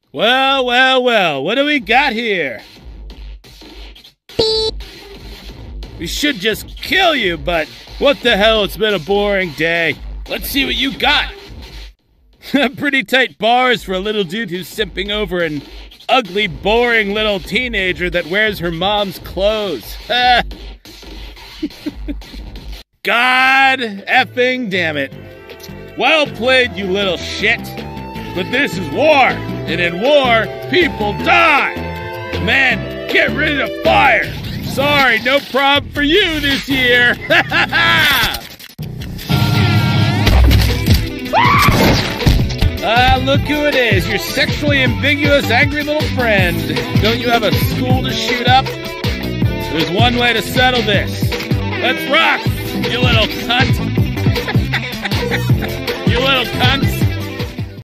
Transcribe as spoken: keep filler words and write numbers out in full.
Well, well, well, what do we got here? We should just kill you, but what the hell, it's been a boring day. Let's see what you got. Pretty tight bars for a little dude who's simping over an ugly, boring little teenager that wears her mom's clothes. God effing damn it. Well played, you little shit. But this is war, and in war, people die. Man, get rid of fire. Sorry, no problem for you this year. Ah, look who it is, your sexually ambiguous, angry little friend. Don't you have a school to shoot up? There's one way to settle this. Let's rock, you little cunt. You little cunt.